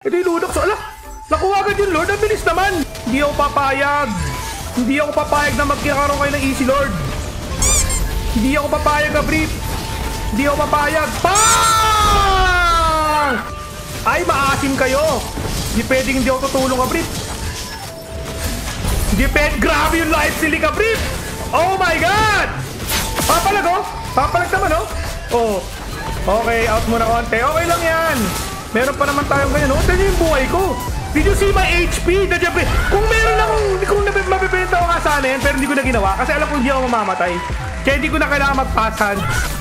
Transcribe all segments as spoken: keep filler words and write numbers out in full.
Ito yung Lunox. Ala, nakuha agad yung Lord. Ang bilis naman. Hindi ako papayag. Hindi ako papayag na magkakaroon kayo ng Easy Lord. Hindi ako papayag na brief. Hindi ako papayag. Pang! Ay, maasim kayo. Hindi pwedeng hindi ako tutulong ka brief. Hindi pwedeng. Grabe yung life stealing ka brief. Oh my God! Papalag oh. Papalag naman oh. Oh. Okay, out muna konti. Okay lang yan. Meron pa naman tayong ganyan. Oh, tignan yung buhay ko. Did you see my H P? Kung meron akong, kung mabibenta ko nga sana yan, pero hindi ko na ginawa. Kasi alam ko hindi ako mamamatay. Kaya hindi ko na kailangan magpasan.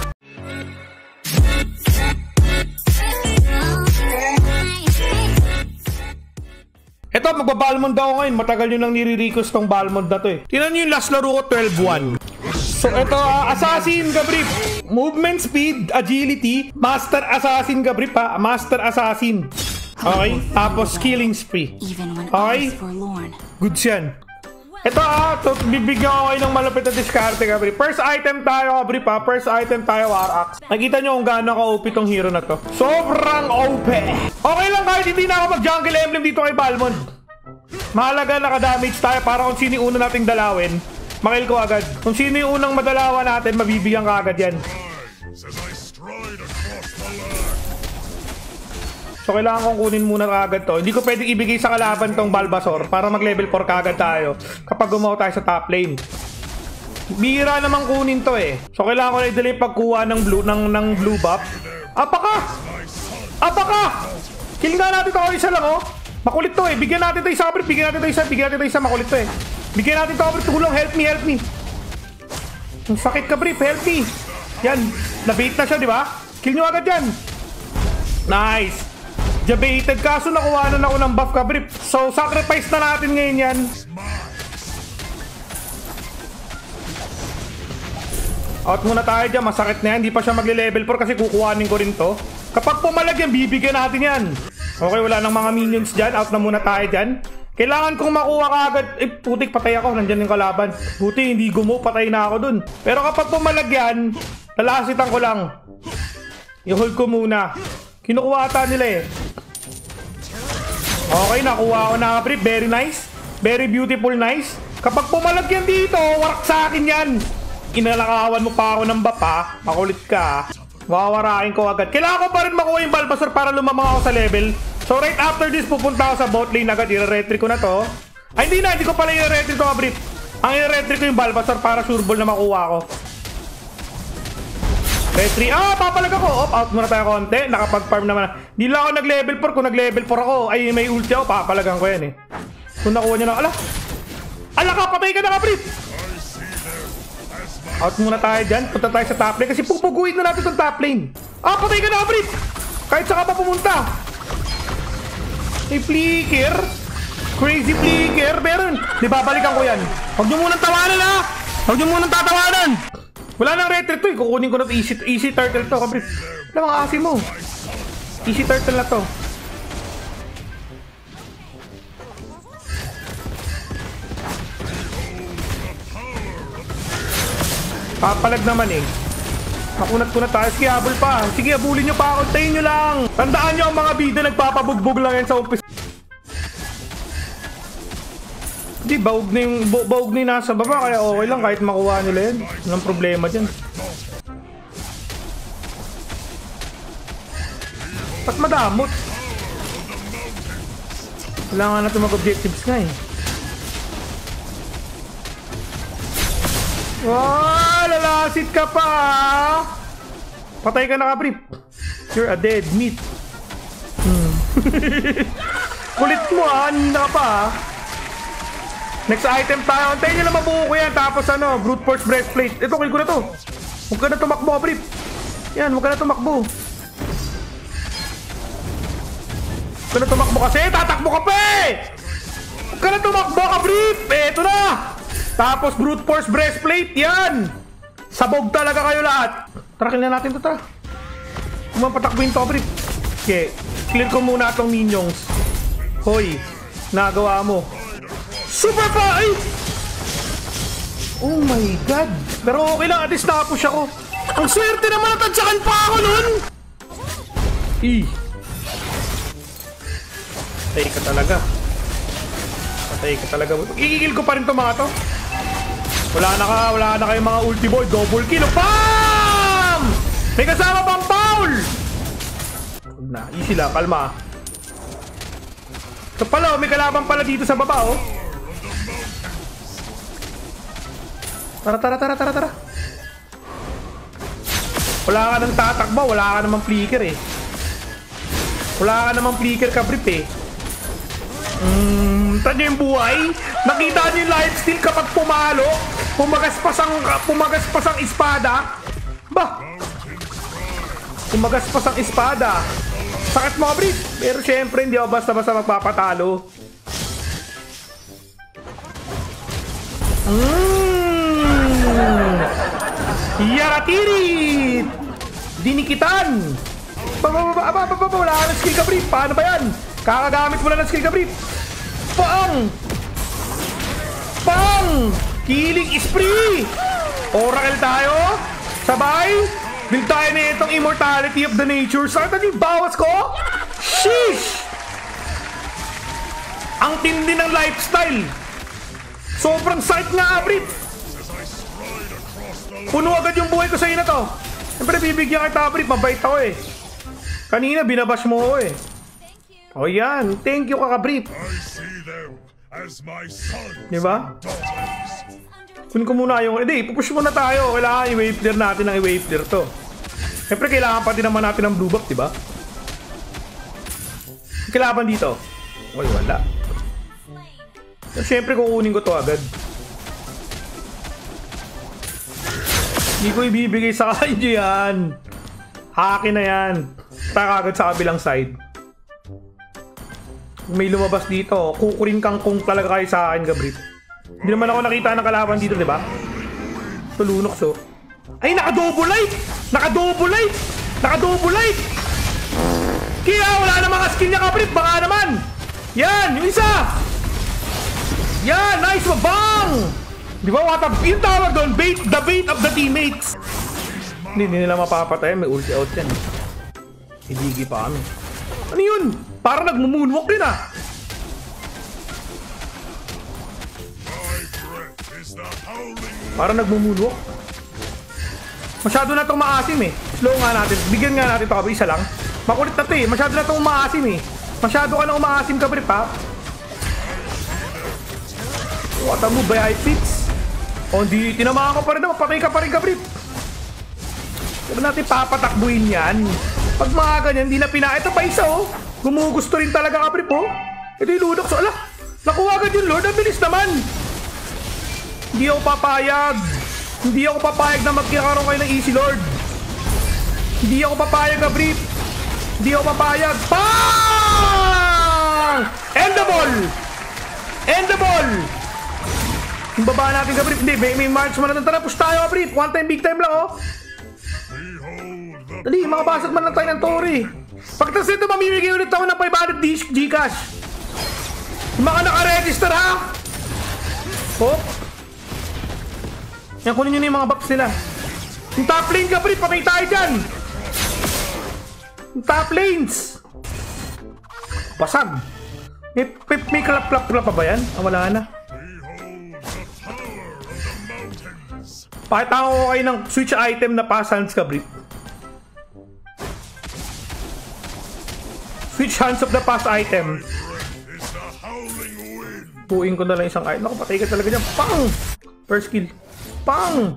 Ito, magbabalmond ako ngayon. Matagal nyo nang nire-request tong balmond na to eh. Tingnan nyo yung last laro ko, twelve one. So, ito, uh, Assassin Gabrip. Movement speed, agility, Master Assassin Gabrip ha. Master Assassin. Okay? Tapos, killing spree. Okay? Goods yan. Ito ah, to, bibigyan ko kayo ng malapit na diskarte Gabrip. First item tayo Gabrip ha. First item tayo War Axe. Nakita nyo kung gaano ka-O P tong hero na to. Sobrang O P. Okay lang kahit hindi na ako mag-jungle emblem dito kay Balmond. Mahalaga naka-damage tayo para kung sino yung una nating dalawin. Makil ko agad. Kung sino yung unang madalawa natin, mabibigyan ka agad yan. So, kailangan kong kunin muna agad to. Hindi ko pwedeng ibigay sa kalaban tong Bulbasaur para mag-level four kagad tayo kapag gumawa tayo sa top lane. Bira naman kunin to eh. So, kailangan ko na i-delay pagkuha ng blue, ng, ng blue buff. Apaka! Apaka! Kill nga natin to. Isa lang oh. Makulit to eh. Bigyan natin to isa. Bigyan natin to isa. Bigyan natin to isa. Makulit to eh. Bigyan natin to. Tulong. Help me. Help me. Ang sakit ka brief. Help me. Yan. Nabait na siya di ba? Kill nyo agad yan. Nice. Jabated. Kaso nakuha na ako ng buff ka brief. So sacrifice na natin ngayon yan. Out muna tayo dyan. Masakit na yan. Hindi pa siya magle-level four kasi kukuhanin ko rin to. Kapag pumalag yan, bibigyan natin yan. Okay, wala nang mga minions dyan. Out na muna tayo dyan. Kailangan kong makuha ka agad. Eh, putik, patay ako. Nandyan yung kalaban. Buti, hindi gumo. Patay na ako dun. Pero kapag pumalag yan, lalasitan ko lang. I-hold ko muna. Kinukuha ata nila eh. Okay, nakuha ko na brief. Very nice. Very beautiful, nice. Kapag pumalag yan dito, warak sa akin yan. Inalakawan mo pa ako ng bapa. Makulit ka. Wawarain ko agad. Kailangan ko pa rin makuha yung Bulbasaur para lumamang ako sa level. So right after this, pupunta ako sa bot lane agad. I-retry ko na to. Ay hindi na, hindi ko pala i-retry to Brief. Ang i-retry ko yung Bulbasaur para sureball na makuha ko. Retry. Ah, papalag ako. Op, out muna tayo konti. Nakapag-farm naman. Hindi lang ako nag-level four. Kung nag-level four ako, ay may ulti ako, papalagan ko yan eh. Kung nakuha niya na, ala. Ala ka, patay ka na ka Brief. Out muna tayo dyan. Punta tayo sa top lane. Kasi pupuguin na natin itong top lane. Ah, patay ka na, Brief. Kahit saan ka pa pumunta. May flicker. Crazy flicker. Meron. Di babalikan ko yan. Huwag nyo munang tawanan ha. Huwag nyo munang tatawanan. Wala nang retreat to eh. Kukunin ko na to. Easy, easy turtle to, Brief. Wala mga asin mo. Easy turtle na to. Papalag naman eh. Makunat-kunat tayo. Sige, habol pa. Sige, habulin nyo pa. Kuntayin nyo lang. Tandaan nyo ang mga bida nagpapabugbog lang yan sa umpis. Hindi, baog na yung, baog na yung nasa baba. Kaya okay lang kahit makuha nila yan. Walang problema dyan. Ba't madamot? Kailangan natin mag-objectives nga eh. Wow, lalasit ka pa. Patay ka na ka, Brief. You're a dead meat. Hmm. Kulit mo ah, nina ka pa ah. Next item tayo. Antayin nyo na mabuo ko yan. Tapos ano, brute force breastplate. Ito, kill ko na to. Huwag ka na tumakbo ka, Brief. Yan, huwag ka na tumakbo. Huwag ka na tumakbo kasi. Tatakbo ka pa eh. Huwag ka na tumakbo ka, Brief. Eh, ito na. Tapos brute force breastplate, yan! Sabog talaga kayo lahat. Tara, kill na natin ito, tara. Kumapatakbuhin to, Brief. Okay, clear ko muna itong minions. Hoy, nagawa mo. Super pa! Ay! Oh my God! Pero okay lang, at least na-push ako. Ang swerte naman, natadyakan pa ako nun! Eh. Patay ka talaga. Patay ka talaga. Ikikil ko pa rin to mga to. Wala na ka, wala na kayong mga ulti boy. Double kill. Bam! May kasama pang foul! Huwag na, easy lang, kalma. Ito pala, may kalaban pala dito sa baba, oh. Tara, tara, tara, tara, tara. Wala ka nang tatakba, wala ka namang flicker eh. Wala ka namang flicker ka, Brip eh. Hmm, tanyo yung buhay. Nakita nyo yung lifesteal kapag pumalo. Pumagaspas ang, pumagaspas ang espada. Bah! Pumagaspas ang espada. Sakit mo, Brip. Pero syempre, hindi ako basta-basta magpapatalo. Hmm. Yaratirit! Dinikitan! Wala ka ng skill ka, Brip. Paano ba yan? Kakagamit mo na ng skill ka, Brip. Pang! Pang! Killing spree! Oracle tayo. Sabay. Build tayo na itong immortality of the nature. Saan yung bawas ko? Sheesh! Ang tindi ng lifestyle. Sobrang sakit nga, Brip. Puno agad yung buhay ko sa'yo na to. Siyempre, bibigyan kita, Brip. Mabait ako eh. Kanina, binabash mo ako eh. O yan. Thank you, Kakabrip. Diba? Kunin ko muna yung... Hindi, pupush muna tayo. Kailangan i-wave clear natin ang i-wave clear to. Siyempre, kailangan pa din naman natin ng blue buff, diba? Kailangan dito. Uy, wala. Siyempre, kukunin ko to agad. Hindi ko ibibigay sa kanya yan. Hakin na yan. Taka agad sa kabilang side. Kung may lumabas dito, kukurin kang kung talaga kayo sa akin, Gabrip. Hindi naman ako nakita ng kalaban dito, di ba? Tulunok, so. Ay, naka-double light! Naka-double light! Naka-double light! Kaya wala na mga skill niya, Gabrip. Baka naman! Yan! Yung isa! Yan! Nice! Mabang! Di ba? What a... Yung tawag doon, bait, the bait of the teammates. Hindi, hindi nila mapapatay. May ulti out yan. Hidigi pa kami. Ano yun? Parang nagmumoonwalk din ah. Parang nagmumoonwalk. Masyado na itong maasim eh. Slow nga natin. Bigyan nga natin ito. Isa lang. Makulit na ito eh. Masyado na itong umaasim eh. Masyado ka na umaasim ka, Brip ha. What a move by Hypix. O hindi. Tinamaan ko pa rin naman. Patay ka pa rin ka, Brip. Huwag natin papatakbuhin yan. Pag mga ganyan, hindi na pina... Ito pa isa oh. Gumugusto rin talaga ka, Brip oh. Ito yung Ludox. Ala, nakuha agad yung Lord. Ang bilis naman. Hindi ako papayag. Hindi ako papayag na magkakaroon kayo ng Easy Lord. Hindi ako papayag ka, Brip. Hindi ako papayag. Pang! End the ball! End the ball! Yung baba natin ka, Brip. Hindi, may, may march man natin. Tara, push tayo ka, Brip. One time, big time lang oh. Dali, makabasag man lang tayo ng Tori. Pagtas ito, mamimigay ulit ako ng five hundred Gcash. Yung mga naka-register ha. Oh. Yan, kunin nyo na yung mga buffs nila. Yung top lane ka, Brip, patay tayo dyan. Yung top lanes. Basag. May, may, may kalap-klap-klap pa ba yan? Ah, wala na. Pakita ko kayo ng switch item na pa-sands ka, Brip. Switch hands of the past item. Puin ko na lang isang item. Naku, patay ka talaga dyan. Pang! First kill. Pang!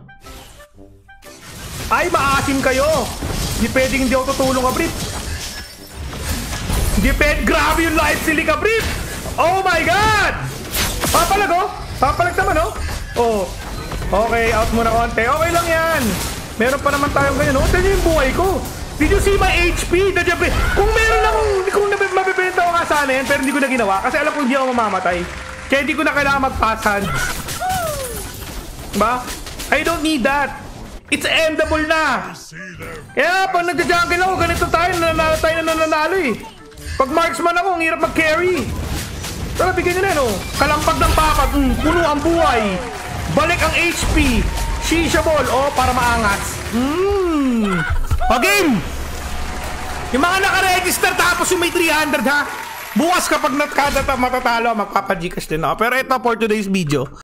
Ay, maasim kayo! Hindi pwedeng hindi ako tutulong ka, Brip. Hindi pwedeng. Grabe yung life sili ka, Brip! Oh my God! Papalag, oh! Papalag naman, oh! Oh. Okay, out muna konti. Okay lang yan. Meron pa naman tayong ganyan. Oh, ganyan yung buhay ko. Did you see my H P? Kung meron akong, kung mabibenta ko nga sana yan, pero hindi ko na ginawa. Kasi alam ko hindi ako mamamatay. Kaya hindi ko na kailangan mag-pass hand. Diba? I don't need that. It's endable na. Kaya pag nagja-jungle ako, ganito tayo, nananalo tayo na nananalo eh. Pag marksman ako, ang hirap mag-carry. Tara, bigyan nyo na, no? Kalampag ng papag, mm, puno ang buhay. Balik ang H P. Shisha ball, oh, para maangas. Hmm. O game! Yung mga naka-register tapos yung may three hundred ha? Bukas kapag natkada ta matatalo, magpapa-Gcash din ako. Pero ito for today's video,